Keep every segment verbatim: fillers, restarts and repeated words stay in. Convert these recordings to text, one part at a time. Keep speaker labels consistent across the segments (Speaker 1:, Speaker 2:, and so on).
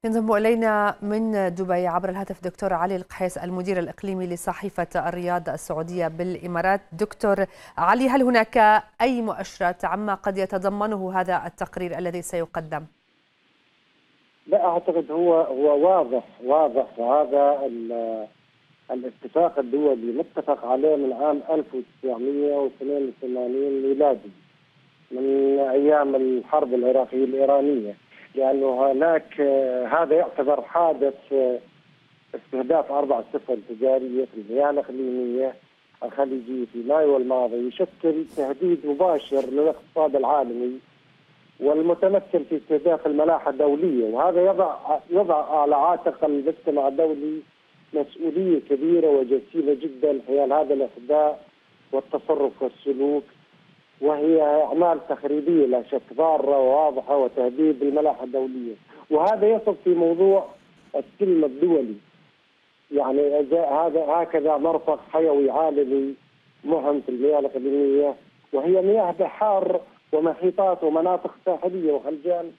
Speaker 1: ينضم إلينا من دبي عبر الهاتف دكتور علي القحيس المدير الإقليمي لصحيفة الرياض السعودية بالإمارات. دكتور علي، هل هناك أي مؤشرات عما قد يتضمنه هذا التقرير الذي سيقدم؟
Speaker 2: لا أعتقد هو هو واضح واضح وهذا الاتفاق الدولي متفق عليه من عام ألف وتسعمئة واثنين وثمانين ميلادي، من أيام الحرب العراقية الإيرانية، لأنه هناك هذا يعتبر حادث استهداف أربع سفن تجارية في المياه الإقليمية الخليجية في مايو الماضي، يشكل تهديد مباشر للاقتصاد العالمي والمتمثل في استهداف الملاحة الدولية، وهذا يضع يضع على عاتق المجتمع الدولي مسؤولية كبيرة وجسيمة جدا حيال هذا الإخداع والتصرف والسلوك، وهي أعمال تخريبية لا شك ضارة وواضحة وتهديد بالملاحة الدولية، وهذا يصب في موضوع السلم الدولي. يعني هذا هكذا مرفق حيوي عالمي مهم في المياه الإقليمية، وهي مياه بحار ومحيطات ومناطق ساحلية وخلجان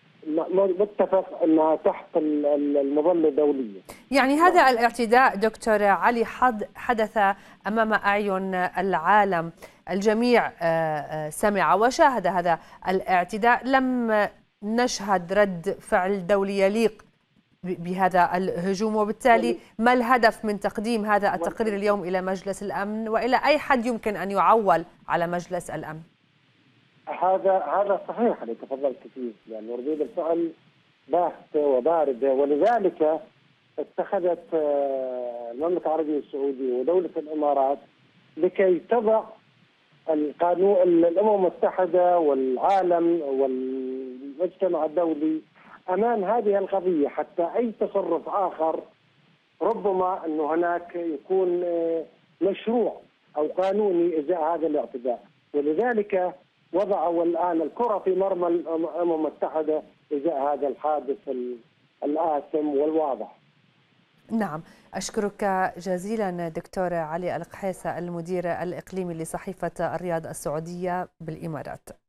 Speaker 2: متفق أنها تحت المظلة الدولية.
Speaker 1: يعني هذا الاعتداء دكتور علي حدث أمام أعين العالم، الجميع سمع وشاهد هذا الاعتداء، لم نشهد رد فعل دولي يليق بهذا الهجوم، وبالتالي ما الهدف من تقديم هذا التقرير اليوم إلى مجلس الأمن وإلى أي حد يمكن أن يعول على مجلس الأمن؟
Speaker 2: هذا هذا صحيح اللي تفضلت فيه، لأن ردود الفعل باهتة وباردة، ولذلك اتخذت المملكة العربية السعودية ودولة الإمارات لكي تضع القانون الأمم المتحدة والعالم والمجتمع الدولي أمام هذه القضية، حتى أي تصرف آخر ربما أنه هناك يكون مشروع أو قانوني إزاء هذا الاعتداء، ولذلك وضعوا الآن الكرة في مرمى الأمم المتحدة إزاء هذا الحادث الآثم والواضح.
Speaker 1: نعم، أشكرك جزيلا دكتور علي القحيس المدير الإقليمي لصحيفة الرياض السعودية بالإمارات.